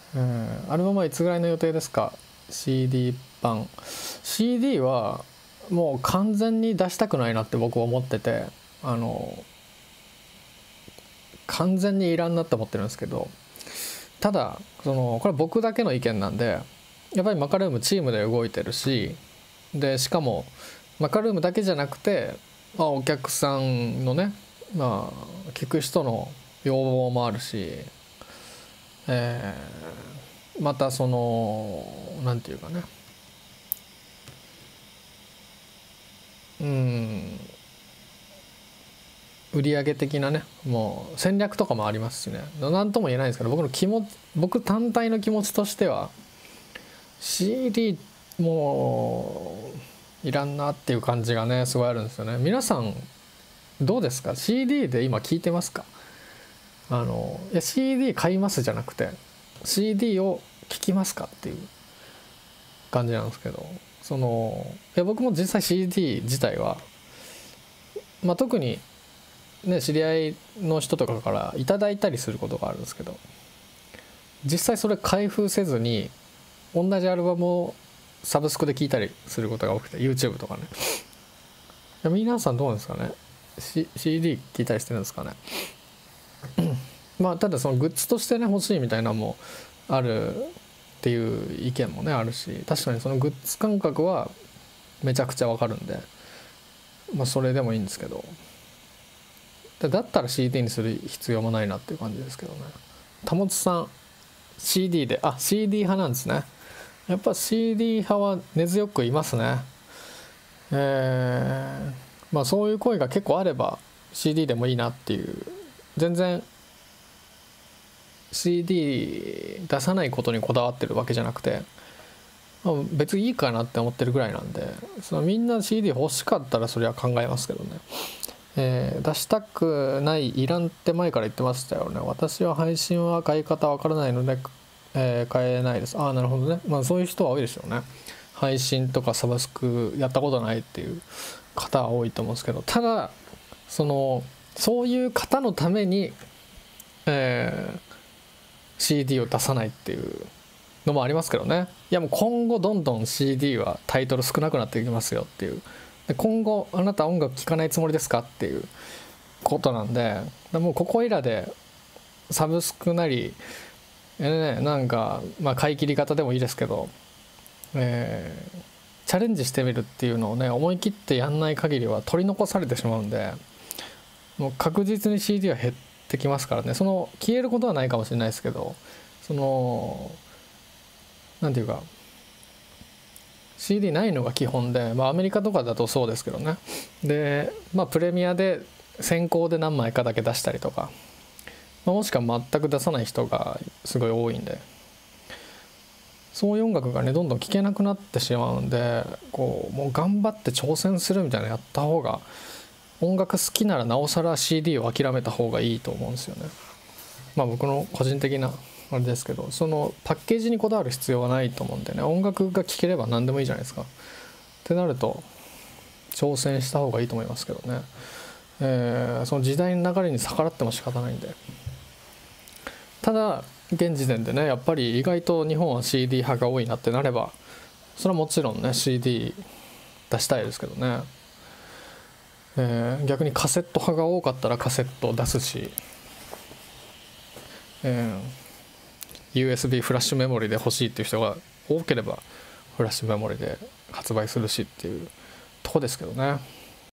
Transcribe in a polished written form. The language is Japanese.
アルバムはいつぐらいの予定ですか？ CD 版。 CD はもう完全に出したくないなって僕は思ってて、完全にいらんなって思ってるんですけど、ただこれ僕だけの意見なんで、やっぱりマカルームチームで動いてるし、でしかもマカルームだけじゃなくて、お客さんのね、聞く人の要望もあるし、またなんていうかね、売上的なね、もう戦略とかもありますしね、何とも言えないんですけど、僕単体の気持ちとしては CD もういらんなっていう感じがねすごいあるんですよね。皆さんどうですか？ CD で今聞いてますか？いや CD 買いますじゃなくて CD を聞きますかっていう感じなんですけど、いや僕も実際 CD 自体は、特にね知り合いの人とかからいただいたりすることがあるんですけど、実際それ開封せずに同じアルバムをサブスクで聴いたりすることが多くて、 YouTube とかね。いや皆さんどうなんですかね、CD 聴いたりしてるんですかね。ただそのグッズとしてね欲しいみたいなのもあるっていう意見もねあるし、確かにそのグッズ感覚はめちゃくちゃわかるんで、それでもいいんですけど、だったら CD にする必要もないなっていう感じですけどね。たもつさん CD で、CD 派なんですね。やっぱ CD 派は根強くいますね。そういう声が結構あれば CD でもいいなっていう、全然 CD 出さないことにこだわってるわけじゃなくて、別にいいかなって思ってるぐらいなんで、みんな CD 欲しかったらそれは考えますけどね。出したくない、いらんって前から言ってましたよね。私は配信は買い方わからないので、買えないです。なるほどね。そういう人は多いでしょうね。配信とかサブスクやったことないっていう方は多いと思うんですけど、ただそういう方のために、CD を出さないっていうのもありますけどね。いやもう今後どんどん CD はタイトル少なくなっていきますよっていう、で今後あなた音楽聴かないつもりですかっていうことなんで、もうここいらでサブスクなり、なんか買い切り方でもいいですけど、チャレンジしてみるっていうのをね思い切ってやんない限りは取り残されてしまうんで、もう確実に CD は減ってきますからね。消えることはないかもしれないですけど、なんていうか CD ないのが基本で、アメリカとかだとそうですけどね。でプレミアで先行で何枚かだけ出したりとか、もしくは全く出さない人がすごい多いんで、そういう音楽がねどんどん聴けなくなってしまうんで、もう頑張って挑戦するみたいなのやった方が、音楽好きならなおさら CD を諦めた方がいいと思うんですよね。僕の個人的なあれですけど、パッケージにこだわる必要はないと思うんでね、音楽が聴ければ何でもいいじゃないですか。ってなると挑戦した方がいいと思いますけどね。その時代の流れに逆らっても仕方ないんで。ただ現時点でねやっぱり意外と日本は CD 派が多いなってなれば、それはもちろんね CD 出したいですけどね。逆にカセット派が多かったらカセットを出すし、USB フラッシュメモリで欲しいっていう人が多ければフラッシュメモリで発売するしっていうとこですけどね。